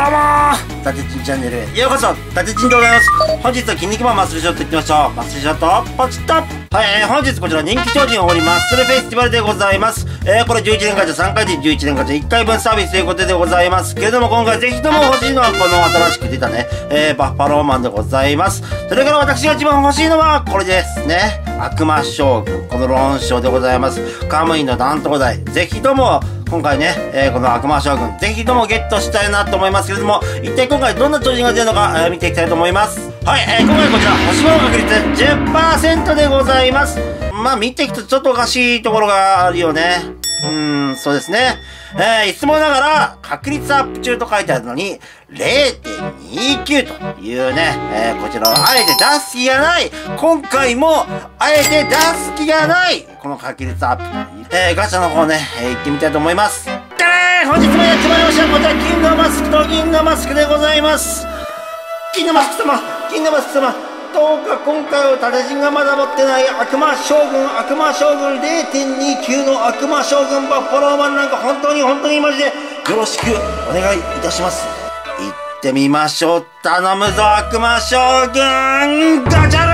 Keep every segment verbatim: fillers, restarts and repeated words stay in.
どうもー、タテチンチャンネルへようこそ。タテチンでございます。本日は筋肉マンマッスルショットいってみましょう。マッスルショットポチッと。はい、えー、本日こちら人気超人おごりマッスルフェスティバルでございます。えー、これじゅういちねんガチャさんかいでじゅういちねんガチャいっかいぶんサービスということでございますけれども、今回ぜひとも欲しいのはこの新しく出たね、えー、バッファローマンでございます。それから私が一番欲しいのはこれですね。悪魔将軍、この論章でございます。カムイの弾頭台。ぜひとも今回ね、えー、この悪魔将軍、ぜひともゲットしたいなと思いますけれども、一体今回どんな超人が出るのか、えー、見ていきたいと思います。はい、えー、今回こちら、星物確率 じゅっパーセント でございます。まあ、見ていくとちょっとおかしいところがあるよね。うーん、そうですね。えー、いつもながら、確率アップ中と書いてあるのに、れいてんにきゅう というね、えー、こちらをあえて出す気がない。今回も、あえて出す気がない。この確率アップ。えー、ガチャの方ね、えー、行ってみたいと思います。でー本日もやってまいりました。こちら、金のマスクと銀のマスクでございます。金のマスク様、金のマスク様。どうか今回はタテチンがまだ持ってない悪魔将軍、悪魔将軍 れいてんにきゅう の悪魔将軍バッファローマンなんか本当に本当にマジでよろしくお願いいたします。行ってみましょう。頼むぞ悪魔将軍ガチャル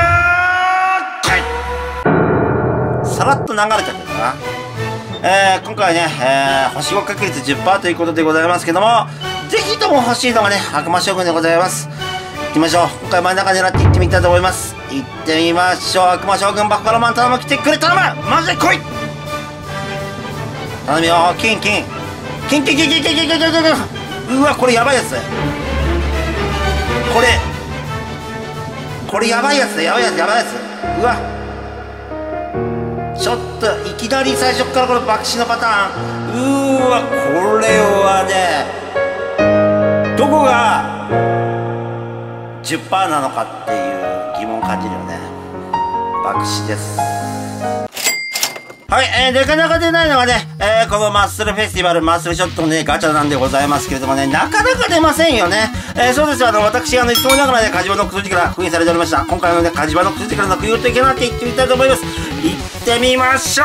ー、はい、さらっと流れちゃってるかな。えー、今回ね、えー、星ご確率 じゅっパーセント ということでございますけども、ぜひとも欲しいのがね、悪魔将軍でございます。行きましょう。今回真ん中狙って行ってみたいと思います。行ってみましょう。悪魔将軍バッファローマン頼む、来てくれ、頼むマジで来い頼むよ。金金金金金金金金金金金。うわ、これやばいやつ。これこれやばいやつ、やばいやつ、やばいやつ。うわ、ちょっといきなり最初からこの爆死のパターン。うーわ、これはね、どこがじゅっパーセント なのかっていう疑問を感じるよね。爆死です。はい、えー、なかなか出ないのがね、えー、このマッスルフェスティバル、マッスルショットのね、ガチャなんでございますけれどもね、なかなか出ませんよね。えー、そうですよ、あの、私、あの、いつもながらね、火事場のクソ力封印されておりました。今回のね、火事場のクソ力のクユーといけなって言ってみたいと思います。行ってみましょう。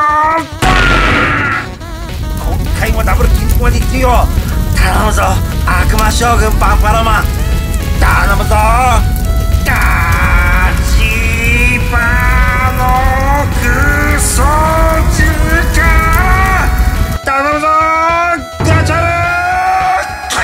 今回もダブルキックまで行ってよ。頼むぞ、悪魔将軍バッファローマン。頼むぞガチバのクソ力頼むぞガチャルー、はい、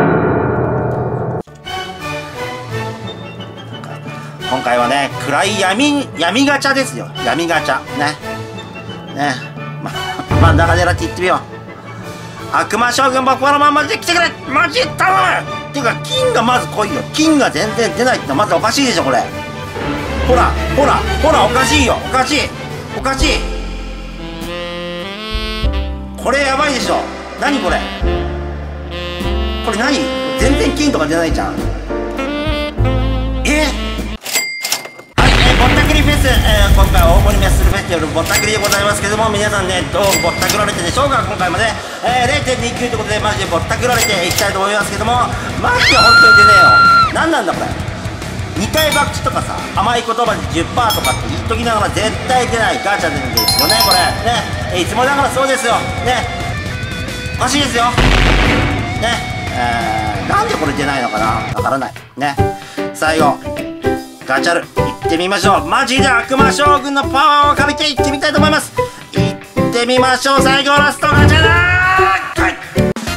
今回はね、暗い闇闇ガチャですよ。闇ガチャねね、ま、真ん中狙っていってみよう。悪魔将軍バッファローマンマジで来てくれ、マジで頼む。っていうか金がまず来いよ。金が全然出ないってのはまずおかしいでしょこれ。ほらほらほら、おかしいよ、おかしいおかしい。これやばいでしょ。何これ、これ何、全然金とか出ないじゃん。えはい、えー、ぼったくりフェス、えー、今回大盛りマッスルフェスティバルぼったくりでございますけども、皆さんね、どうぼったくられてでしょうか。今回もね、えー、れいてんにきゅう ということでマジでぼったくられていきたいと思いますけども、マジで本当に出ねえよ。何なんだこれ。にかい爆死とかさ、甘い言葉で じゅっパーセント とかって言っときながら絶対出ないガチャなんですよねこれね。えー、いつもながらそうですよね。おかしいですよね。えー、なんでこれ出ないのかな、わからないね。最後ガチャル行ってみましょう。マジで悪魔将軍のパワーを借りて行ってみたいと思います。行ってみましょう。最後ラストガチャだー、はい、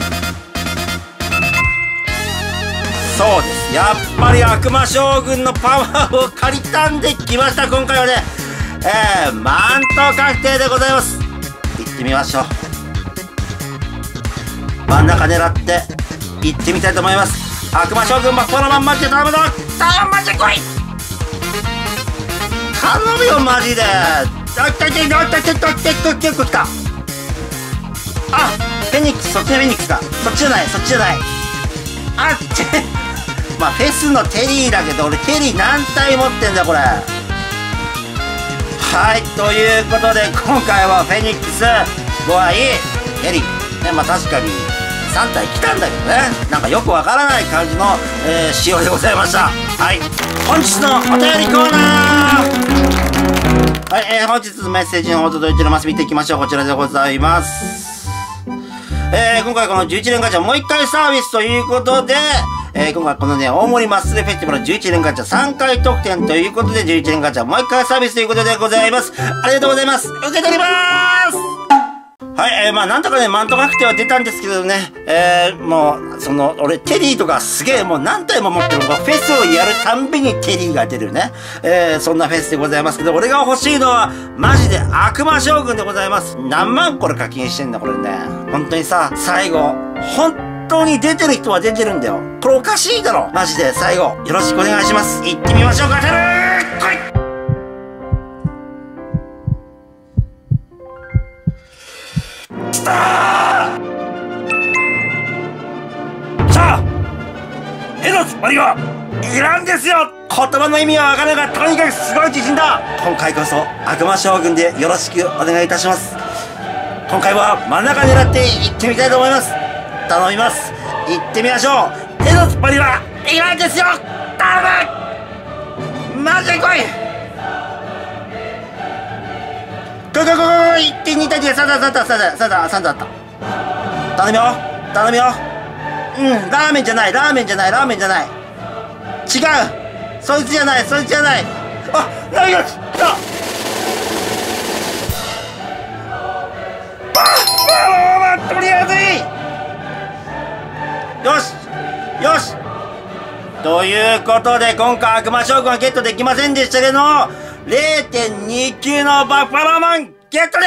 そうです、やっぱり悪魔将軍のパワーを借りたんできました。今回はね、えー、マント確定でございます。行ってみましょう。真ん中狙って行ってみたいと思います。悪魔将軍バッファローマンマジで頼むぞ、頼むマジで来い、頼むよマジで。あっ来た来た来た来た来た来た来た。あ、フェニックス、そっちのフェニックスか。そっちじゃない、そっちじゃない。あっちまあフェスのテリーだけど、俺テリー何体持ってんだこれ。はい、ということで今回はフェニックス、ボアイ、テリーね。まあ確かにさん体来たんだけどね、なんかよくわからない感じの、えー、仕様でございました。はい、本日のお便りコーナー。はい、えー、本日のメッセージの方届いております。見ていきましょう。こちらでございます。 えー、今回このじゅういちねんガチャもう一回サービスということで、えー、今回このね、大森マッスルフェスティバルじゅういちねんガチャさんかい特典ということで、じゅういちねんガチャもう一回サービスということでございます。ありがとうございます。受け取りまーす。はい、えー、まあなんとかね、マント確定は出たんですけどね、えー、もう、その、俺、テリーとかすげえもう何体も持ってるの。フェスをやるたんびにテリーが出るね。えー、そんなフェスでございますけど、俺が欲しいのは、マジで悪魔将軍でございます。何万これ課金してんだ、これね。本当にさ、最後、本当に出てる人は出てるんだよ。これおかしいだろ。マジで最後、よろしくお願いします。行ってみましょうか、てるー来い。きたーさあ絵のつっぱりはいらんですよ。言葉の意味はわからないが、とにかくすごい自信だ。今回こそ悪魔将軍でよろしくお願いいたします。今回は真ん中狙っていってみたいと思います。頼みます。行ってみましょう。絵のつっぱりはいらんですよ。頼むマジで来いゴーゴーゴーゴー いってんに 対さんださんださんださんださんだった。頼むよ頼むよ。うんラーメンじゃないラーメンじゃないラーメンじゃない違うそいつじゃないそいつじゃないあ何が来たあああとりあえずいいよしよしということで今回悪魔将軍はゲットできませんでしたけど れいてんにきゅう のバッファローマンゲットです。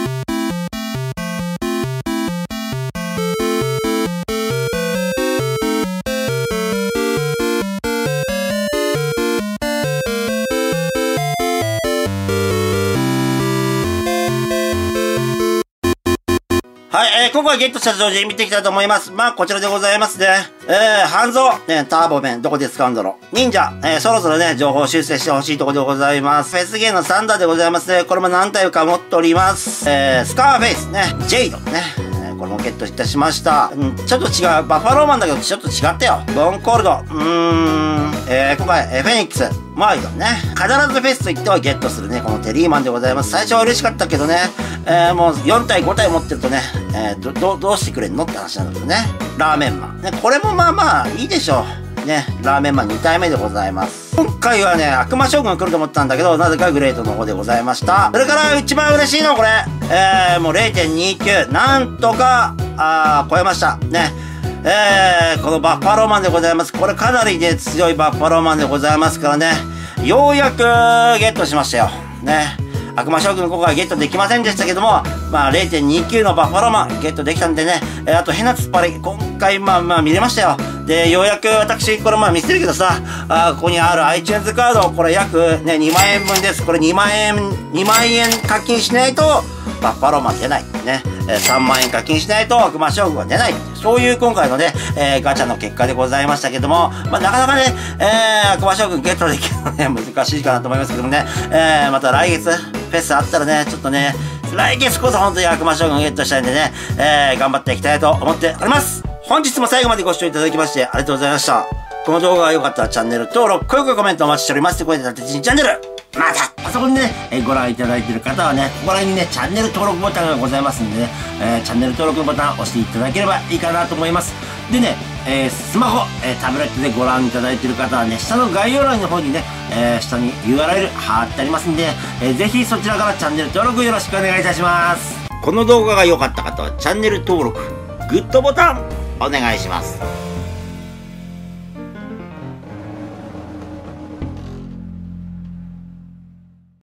はい、えー、今回ゲットした状態見ていきたいと思います。まあ、こちらでございますね。えー、半蔵、ね、ターボメン、どこで使うんだろう。忍者、えー、そろそろね、情報修正してほしいところでございます。フェスゲーのサンダーでございますね。これも何体か持っております。えー、スカーフェイスね、ジェイドね。これもゲットいたしました。うん、ちょっと違う。バッファローマンだけど、ちょっと違ったよ。ボンコールド。うーん。えー、今回、えー、フェニックス。マイドね。必ずフェスと言ってはゲットするね。このテリーマンでございます。最初は嬉しかったけどね。えー、もうよん体ご体持ってるとね、えー、ど、ど、どうしてくれんのって話なんだけどね。ラーメンマン。ね、これもまあまあ、いいでしょう。ね、ラーメンマンに体目でございます。今回はね、悪魔将軍が来ると思ったんだけど、なぜかグレートの方でございました。それから一番嬉しいのはこれ。えー、もう れいてんにきゅう。なんとか、あー、超えました。ね。えー、このバッファローマンでございます。これかなりね、強いバッファローマンでございますからね。ようやくゲットしましたよ。ね。悪魔将軍今回ゲットできませんでしたけども、まあ れいてんにきゅう のバッファローマンゲットできたんでね、えー、あと変な突っ張り、今回まあまあ見れましたよ。で、ようやく私、これまあ見せてるけどさ、あここにある iTunes カード、これ約ね、にまんえんぶんです。これにまんえん、にまんえん課金しないと、バッファローマン出ない。ね。えー、さんまんえん課金しないと悪魔将軍は出ない。そういう今回のね、えー、ガチャの結果でございましたけども、まあなかなかね、えー、悪魔将軍ゲットできるのね、難しいかなと思いますけどもね、えー、また来月、フェスあったらね、ちょっとね、来月こそ本当に悪魔将軍ゲットしたいんでね、えー、頑張っていきたいと思っております。本日も最後までご視聴いただきましてありがとうございました。この動画が良かったらチャンネル登録、高評価、コメントお待ちしております。ということで、縦チンチャンネル、またあそこにね、えー、ご覧いただいている方はね、ここら辺にね、チャンネル登録ボタンがございますんでね、えー、チャンネル登録ボタンを押していただければいいかなと思います。でね、えー、スマホ、えー、タブレットでご覧いただいている方はね、下の概要欄の方にね、えー、下に ユーアールエル 貼ってありますんで、えー、ぜひそちらからチャンネル登録よろしくお願いいたします。この動画が良かった方はチャンネル登録、グッドボタンお願いします。